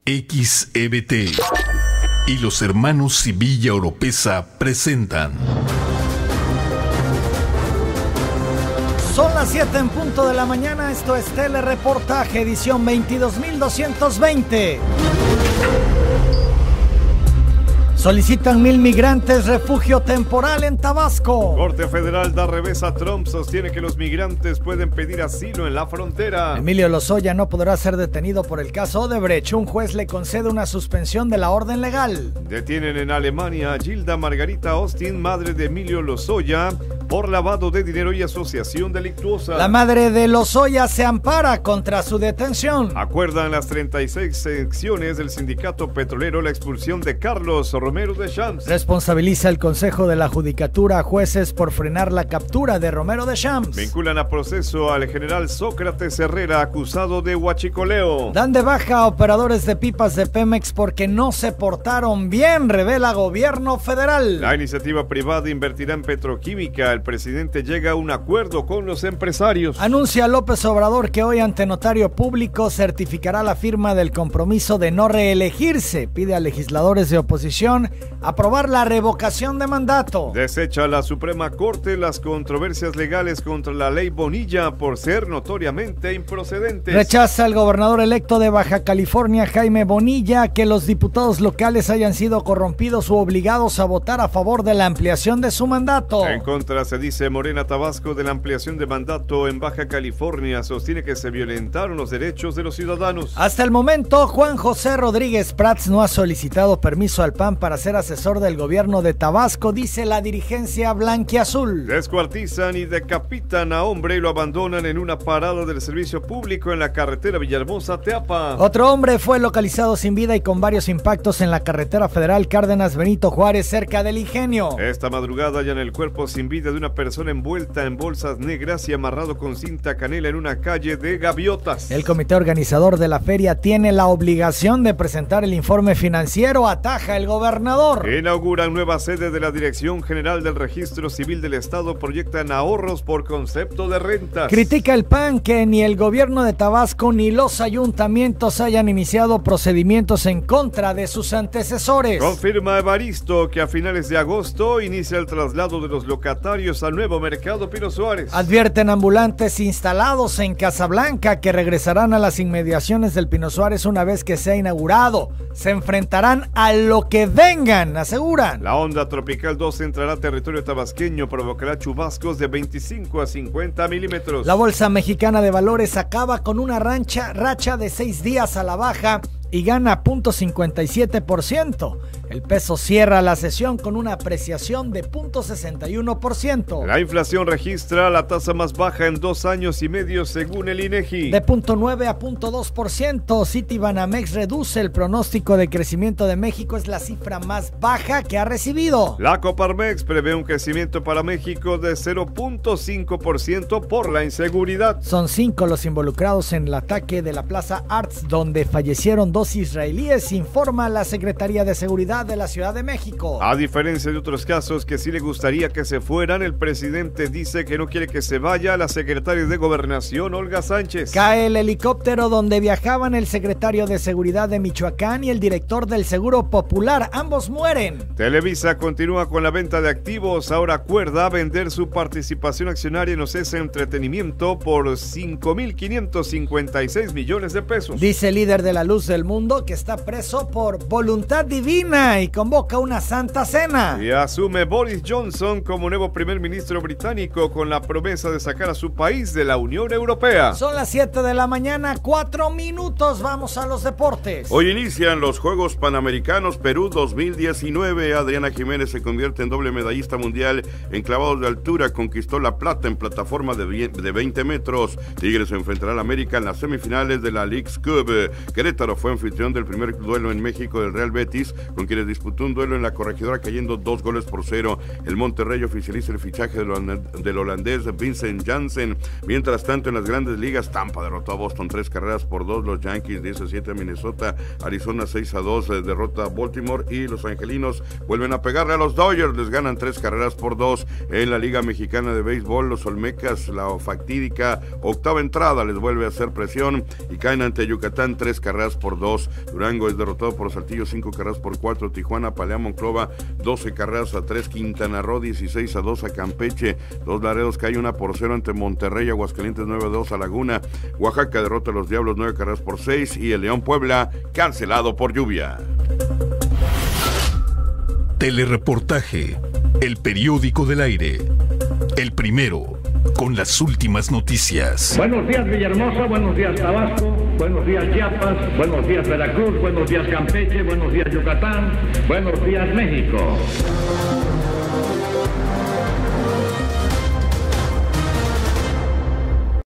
XEBT y los hermanos Sevilla Oropesa presentan. Son las 7 en punto de la mañana, esto es Telereportaje, edición 22.220. Solicitan 1,000 migrantes refugio temporal en Tabasco. Corte Federal da revés a Trump, sostiene que los migrantes pueden pedir asilo en la frontera. Emilio Lozoya no podrá ser detenido por el caso Odebrecht. Un juez le concede una suspensión de la orden legal. Detienen en Alemania a Gilda Margarita Austin, madre de Emilio Lozoya, por lavado de dinero y asociación delictuosa. La madre de Lozoya se ampara contra su detención. Acuerdan las 36 secciones del sindicato petrolero la expulsión de Carlos Romero de Champs. Responsabiliza el Consejo de la Judicatura a jueces por frenar la captura de Romero de Champs. Vinculan a proceso al general Sócrates Herrera acusado de huachicoleo. Dan de baja a operadores de pipas de Pemex porque no se portaron bien, revela gobierno federal. La iniciativa privada invertirá en petroquímica. El presidente llega a un acuerdo con los empresarios. Anuncia López Obrador que hoy ante notario público certificará la firma del compromiso de no reelegirse. Pide a legisladores de oposición aprobar la revocación de mandato. Desecha la Suprema Corte las controversias legales contra la ley Bonilla por ser notoriamente improcedentes. Rechaza el gobernador electo de Baja California, Jaime Bonilla, que los diputados locales hayan sido corrompidos u obligados a votar a favor de la ampliación de su mandato. En contra se dice Morena Tabasco de la ampliación de mandato en Baja California. Sostiene que se violentaron los derechos de los ciudadanos. Hasta el momento, Juan José Rodríguez Prats no ha solicitado permiso al PAN para ser asesor del gobierno de Tabasco, dice la dirigencia blanquiazul. Descuartizan y decapitan a hombre y lo abandonan en una parada del servicio público en la carretera Villahermosa-Teapa. Otro hombre fue localizado sin vida y con varios impactos en la carretera federal Cárdenas Benito Juárez, cerca del Ingenio. Esta madrugada hallan el cuerpo sin vida de una persona envuelta en bolsas negras y amarrado con cinta canela en una calle de Gaviotas. El comité organizador de la feria tiene la obligación de presentar el informe financiero, ataja el gobernador. Inauguran nueva sede de la Dirección General del Registro Civil del Estado. Proyectan ahorros por concepto de rentas. Critica el PAN que ni el gobierno de Tabasco ni los ayuntamientos hayan iniciado procedimientos en contra de sus antecesores. Confirma Evaristo que a finales de agosto inicia el traslado de los locatarios al nuevo mercado Pino Suárez. Advierten ambulantes instalados en Casablanca que regresarán a las inmediaciones del Pino Suárez una vez que sea inaugurado. Se enfrentarán a lo que vengan, aseguran. La onda tropical 2 entrará a territorio tabasqueño, provocará chubascos de 25 a 50 milímetros. La Bolsa Mexicana de Valores acaba con una racha de 6 días a la baja y gana 0.57%. El peso cierra la sesión con una apreciación de 0.61%. La inflación registra la tasa más baja en 2 años y medio según el INEGI. De 0.9 a 0.2%. Citibanamex reduce el pronóstico de crecimiento de México, es la cifra más baja que ha recibido. La Coparmex prevé un crecimiento para México de 0.5% por la inseguridad. Son 5 los involucrados en el ataque de la Plaza Arts, donde fallecieron 2 israelíes, informa la Secretaría de Seguridad de la Ciudad de México. A diferencia de otros casos que sí le gustaría que se fueran, el presidente dice que no quiere que se vaya la secretaria de Gobernación, Olga Sánchez. Cae el helicóptero donde viajaban el secretario de Seguridad de Michoacán y el director del Seguro Popular. Ambos mueren. Televisa continúa con la venta de activos. Ahora acuerda vender su participación accionaria en Ocesa Entretenimiento por 5.556 millones de pesos. Dice el líder de la luz del mundo que está preso por voluntad divina y convoca una santa cena. Y asume Boris Johnson como nuevo primer ministro británico con la promesa de sacar a su país de la Unión Europea. Son las 7 de la mañana, 4 minutos, vamos a los deportes. Hoy inician los Juegos Panamericanos Perú 2019. Adriana Jiménez se convierte en doble medallista mundial en clavados de altura, conquistó la plata en plataforma de 20 metros. Tigres se enfrentará al América en las semifinales de la Leagues Cup. Querétaro fue anfitrión del primer duelo en México del Real Betis, con quien Tigres disputó un duelo en la Corregidora cayendo 2-0. El Monterrey oficializa el fichaje del holandés Vincent Janssen. Mientras tanto, en las grandes ligas, Tampa derrotó a Boston 3-2. Los Yankees 17 a Minnesota, Arizona 6-2 derrota a Baltimore, y los angelinos vuelven a pegarle a los Dodgers, les ganan 3-2. En la Liga Mexicana de Béisbol, los Olmecas, la fatídica octava entrada, les vuelve a hacer presión y caen ante Yucatán 3-2. Durango es derrotado por Saltillo 5-4. Tijuana palea a Monclova 12-3. Quintana Roo 16-2 a Campeche. Los Laredos cae 1-0 ante Monterrey. Aguascalientes 9-2 a Laguna. Oaxaca derrota a los Diablos 9-6. Y el León Puebla cancelado por lluvia. Telereportaje, el periódico del aire, el primero con las últimas noticias. Buenos días Villahermosa, buenos días Tabasco, buenos días Chiapas, buenos días Veracruz, buenos días Campeche, buenos días Yucatán, buenos días México.